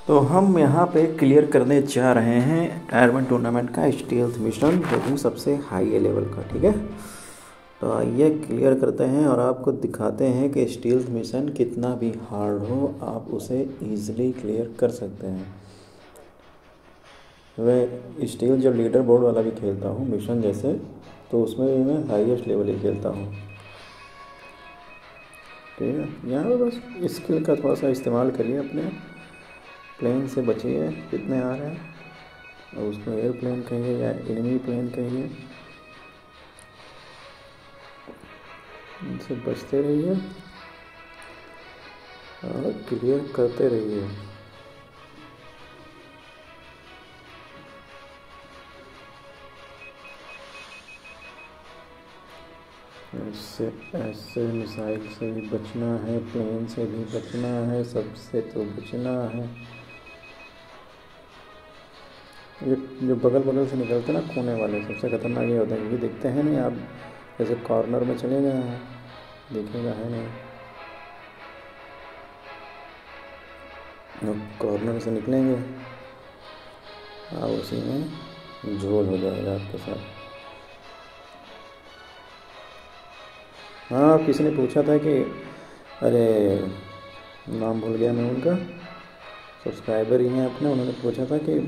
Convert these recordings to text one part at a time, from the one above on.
तो हम यहाँ पे क्लियर करने जा रहे हैं टायर 1 टूर्नामेंट का स्टील्थ मिशन, जो कि सबसे हाई लेवल का। ठीक है, तो आइए क्लियर करते हैं और आपको दिखाते हैं कि स्टील्थ मिशन कितना भी हार्ड हो आप उसे ईज़िली क्लियर कर सकते हैं। मैं स्टील जो लीडर बोर्ड वाला भी खेलता हूँ मिशन जैसे, तो उसमें भी मैं हाईएस्ट लेवल ही खेलता हूँ। ठीक है, यहाँ पे बस स्किल का थोड़ा सा इस्तेमाल करिए, अपने प्लेन से बचिए कितने आ रहे हैं, और उसको एयरप्लेन कहिए या एनिमी प्लेन कहिए, इनसे बचते रहिए और क्लियर करते रहिए। ऐसे ऐसे मिसाइल से भी बचना है, प्लेन से भी बचना है, सबसे तो बचना है। ये जो बगल बगल से निकलते हैं ना कोने वाले, सबसे खतरनाक ये होता है, क्योंकि दिखते हैं नहीं। आप जैसे कॉर्नर में चले गए हैं, दिखेगा है नहीं, कॉर्नर से निकलेंगे आप उसी में झोल हो जाएगा आपके साथ। हाँ, किसी ने पूछा था कि, अरे नाम भूल गया मैं उनका, सब्सक्राइबर ही हैं अपने, उन्होंने पूछा था कि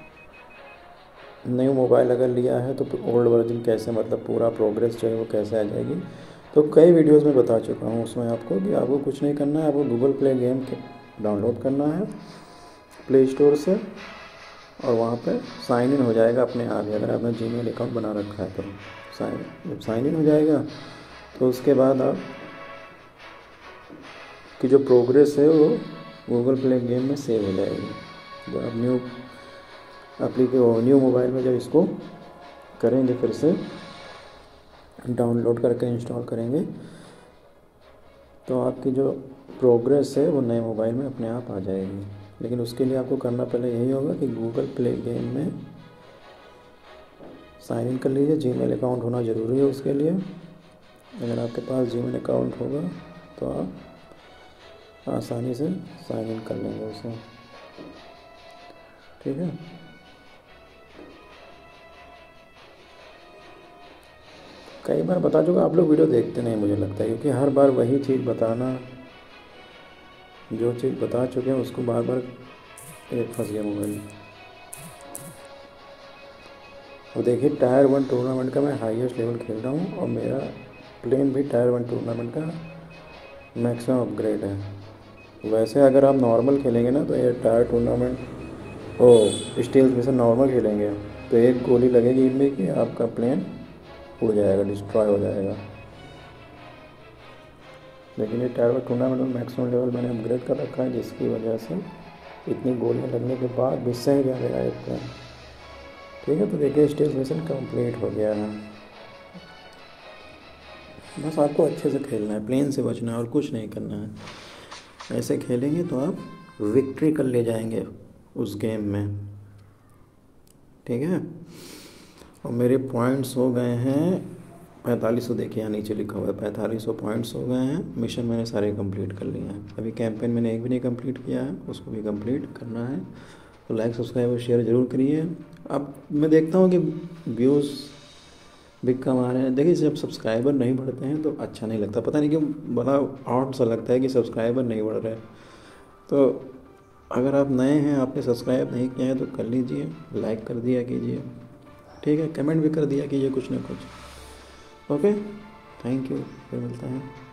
न्यू मोबाइल अगर लिया है तो ओल्ड वर्जन कैसे, मतलब पूरा प्रोग्रेस जो है वो कैसे आ जाएगी। तो कई वीडियोस में बता चुका हूँ उसमें आपको कि आपको कुछ नहीं करना है, आपको गूगल प्ले गेम डाउनलोड करना है प्ले स्टोर से, और वहाँ पे साइन इन हो जाएगा अपने आप ही। अगर आपने जीमेल अकाउंट बना रखा है तो जब साइन इन हो जाएगा तो उसके बाद आप की जो प्रोग्रेस है वो गूगल प्ले गेम में सेव हो जाएगी। जब आप न्यू मोबाइल में जब इसको करेंगे, फिर से डाउनलोड करके इंस्टॉल करेंगे, तो आपकी जो प्रोग्रेस है वो नए मोबाइल में अपने आप आ जाएगी। लेकिन उसके लिए आपको करना पहले यही होगा कि गूगल प्ले गेम में साइन इन कर लीजिए। जीमेल अकाउंट होना ज़रूरी है उसके लिए। अगर आपके पास जीमेल अकाउंट होगा तो आप आसानी से साइन इन कर लेंगे उसे। ठीक है, कई बार बता चुका, आप लोग वीडियो देखते नहीं मुझे लगता है, क्योंकि हर बार वही चीज़ बताना, जो चीज़ बता चुके हैं उसको बार बार फंस गया मोबाइल। और देखिए टायर 1 टूर्नामेंट का मैं हाईएस्ट लेवल खेल रहा हूँ, और मेरा प्लेन भी टायर 1 टूर्नामेंट का मैक्सिमम अपग्रेड है। वैसे अगर आप नॉर्मल खेलेंगे ना, तो ये tier tournament stealth mission normal खेलेंगे तो एक गोली लगेगी इनमें कि आपका प्लेन उड़ जाएगा, डिस्ट्रॉय हो जाएगा। लेकिन ये टायर 1 टूर्नामेंट में मैक्सिमम लेवल मैंने अपग्रेड कर रखा है, जिसकी वजह से इतनी गोलियां लगने के बाद भी सह गया मेरा एक प्लेन। ठीक है, तो देखिए स्टील्थ मिशन कंप्लीट हो गया है। बस आपको अच्छे से खेलना है, प्लेन से बचना है और कुछ नहीं करना है। ऐसे खेलेंगे तो आप विक्ट्री कर ले जाएंगे उस गेम में। ठीक है, और मेरे पॉइंट्स हो गए हैं 4500। देखिए यहाँ नीचे लिखा हुआ है 4500 पॉइंट्स हो गए हैं। मिशन मैंने सारे कंप्लीट कर लिए हैं। अभी कैंपेन मैंने एक भी नहीं कंप्लीट किया है, उसको भी कंप्लीट करना है। तो लाइक सब्सक्राइब और शेयर ज़रूर करिए। अब मैं देखता हूँ कि व्यूज़ भी कम आ रहे हैं। देखिए जब सब्सक्राइबर नहीं बढ़ते हैं तो अच्छा नहीं लगता, पता नहीं क्यों बड़ा ऑड सा लगता है कि सब्सक्राइबर नहीं बढ़ रहे। तो अगर आप नए हैं, आपने सब्सक्राइब नहीं किया है तो कर लीजिए, लाइक कर दिया कीजिए। ठीक है, कमेंट भी कर दिया कीजिए कुछ ना कुछ। ओके, थैंक यू, फिर मिलते हैं।